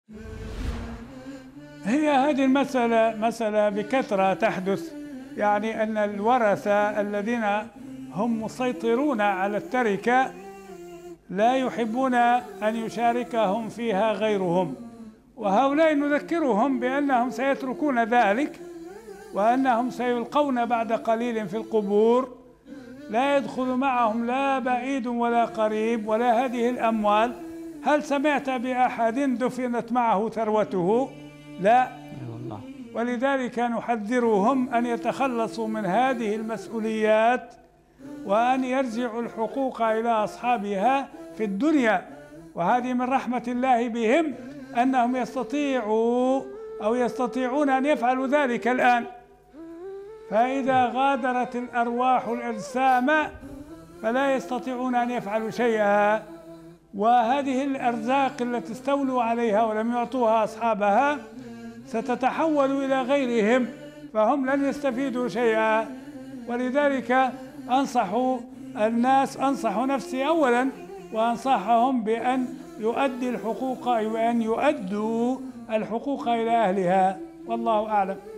هي هذه مسألة بكثرة تحدث، يعني أن الورثة الذين هم مسيطرون على التركة لا يحبون أن يشاركهم فيها غيرهم، وهؤلاء نذكرهم بأنهم سيتركون ذلك، وأنهم سيلقون بعد قليل في القبور، لا يدخل معهم لا بعيد ولا قريب ولا هذه الأموال. هل سمعت بأحد دفنت معه ثروته؟ لا. والله. ولذلك نحذرهم أن يتخلصوا من هذه المسؤوليات، وأن يرجعوا الحقوق إلى أصحابها في الدنيا. وهذه من رحمة الله بهم أنهم يستطيعون أن يفعلوا ذلك الآن. فإذا غادرت الأرواح الأجسام فلا يستطيعون أن يفعلوا شيئا، وهذه الأرزاق التي استولوا عليها ولم يعطوها أصحابها ستتحول إلى غيرهم، فهم لن يستفيدوا شيئا. ولذلك أنصح نفسي أولا، وأنصحهم بأن يؤدوا الحقوق إلى أهلها، والله أعلم.